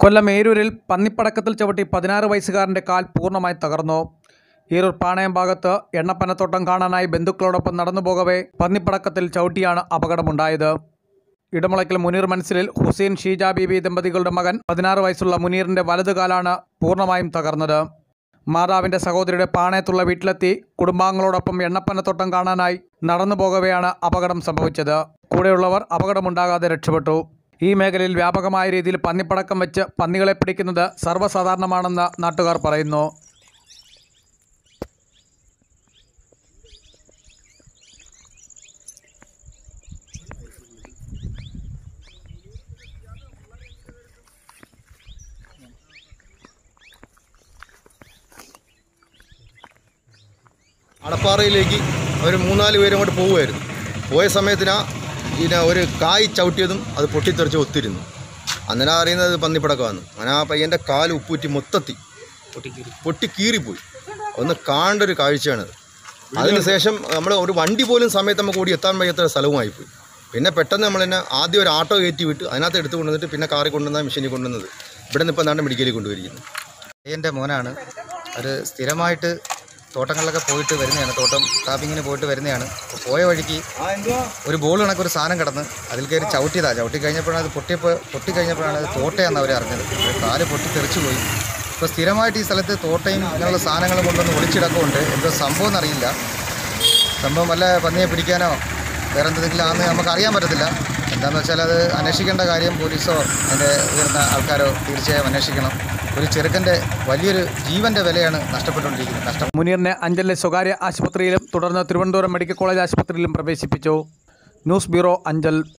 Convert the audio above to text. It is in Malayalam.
കൊല്ലം ഏരൂരിൽ പന്നിപ്പടക്കത്തിൽ ചവിട്ടി 16 വയസ്സുകാരൻ്റെ കാൽ പൂർണ്ണമായി തകർന്നു. ഏരൂർ പാണയം ഭാഗത്ത് എണ്ണപ്പനത്തോട്ടം കാണാനായി ബന്ധുക്കളോടൊപ്പം നടന്നുപോകവേ പന്നിപ്പടക്കത്തിൽ ചവിട്ടിയാണ് അപകടമുണ്ടായത്. ഇടമുളയ്ക്കൽ മുനീർ മനസ്സിലിൽ ഹുസൈൻ ഷീജ ബീബി ദമ്പതികളുടെ മകൻ 16 വയസ്സുള്ള മുനീറിൻ്റെ വലതുകാലാണ് പൂർണ്ണമായും തകർന്നത്. മാതാവിൻ്റെ സഹോദരിയുടെ പാണയത്തുള്ള വീട്ടിലെത്തി കുടുംബാംഗങ്ങളോടൊപ്പം എണ്ണപ്പനത്തോട്ടം കാണാനായി നടന്നുപോകവെയാണ് അപകടം സംഭവിച്ചത്. കൂടെയുള്ളവർ അപകടമുണ്ടാകാതെ രക്ഷപ്പെട്ടു. ഈ മേഖലയിൽ വ്യാപകമായ രീതിയിൽ പന്നിപ്പടക്കം വെച്ച് പന്നികളെ പിടിക്കുന്നത് സർവ്വസാധാരണമാണെന്ന് നാട്ടുകാർ പറയുന്നു. അടപ്പാറയിലേക്ക് ഒരു 3-4 പേരും അങ്ങോട്ട് പോവുമായിരുന്നു. പോയ സമയത്തിന് ഒരു കായ് ചവിട്ടിയതും അത് പൊട്ടിത്തെറിച്ച് ഒത്തിരുന്നു. അങ്ങനെ അറിയുന്നത് പന്നിപ്പടക്കമാണ്. അങ്ങനെ ആ പയ്യൻ്റെ കാല് ഉപ്പൂറ്റി മൊത്തത്തിൽ പൊട്ടിക്കീറിപ്പോയി. ഒന്ന് കാണേണ്ട ഒരു കാഴ്ചയാണത്. അതിനുശേഷം നമ്മൾ ഒരു വണ്ടി പോലും സമയത്ത് നമുക്ക് ഓടി എത്താൻ വയ്യാത്ത സ്ഥലവുമായിപ്പോയി. പിന്നെ പെട്ടെന്ന് നമ്മൾ തന്നെ ആദ്യം ഒരു ആട്ടോ കയറ്റി വിട്ട് അതിനകത്ത് എടുത്ത് കൊണ്ടുവന്നിട്ട് പിന്നെ കാറിൽ കൊണ്ടുവന്ന മെഷീനിൽ കൊണ്ടുവന്നത് ഇവിടെ നിന്ന് ഇപ്പം നാണ്ട് മെഡിക്കലിൽ കൊണ്ടുവരിക്കുന്നു. എൻ്റെ മോനാണ്. ഒരു സ്ഥിരമായിട്ട് തോട്ടങ്ങളിലൊക്കെ പോയിട്ട് വരുന്നതാണ്, തോട്ടം ടാപ്പിങ്ങിന് പോയിട്ട് വരുന്നതാണ്. അപ്പോൾ പോയ വഴിക്ക് ഒരു ബോൾ കണക്കൊരു സാധനം കിടന്ന് അതിൽ കയറി ചവിട്ടിയതാണ്. ചവിട്ടി കഴിഞ്ഞപ്പോഴാണ് അത് പൊട്ടിക്കഴിഞ്ഞപ്പോഴാണ് അത് തോട്ടയാണെന്ന് അവർ അറിഞ്ഞത്. കാല് പൊട്ടിത്തെറിച്ചു പോയി. ഇപ്പോൾ സ്ഥിരമായിട്ട് ഈ സ്ഥലത്ത് തോട്ടയും ഇങ്ങനെയുള്ള സാധനങ്ങളും കൊണ്ടൊന്ന് ഒളിച്ചിടക്കമുണ്ട്. എന്തോ സംഭവം എന്നറിയില്ല. സംഭവം വല്ല പന്നിയെ പിടിക്കാനോ വേറെ എന്തെങ്കിലും ആണെന്ന് നമുക്ക് അറിയാൻ പറ്റത്തില്ല. എന്താണെന്ന് വെച്ചാൽ അത് അന്വേഷിക്കേണ്ട കാര്യം പോലീസോ അതിൻ്റെ ഉയർന്ന ആൾക്കാരോ തീർച്ചയായും അന്വേഷിക്കണം. ഒരു ചെറുക്കൻ്റെ വലിയൊരു ജീവൻ്റെ വിലയാണ് നഷ്ടപ്പെട്ടുകൊണ്ടിരിക്കുന്നത്. മുനീറിനെ അഞ്ചലിലെ സ്വകാര്യ ആശുപത്രിയിലും തുടർന്ന് തിരുവനന്തപുരം മെഡിക്കൽ കോളേജ് ആശുപത്രിയിലും പ്രവേശിപ്പിച്ചു. News bureau, Anchal.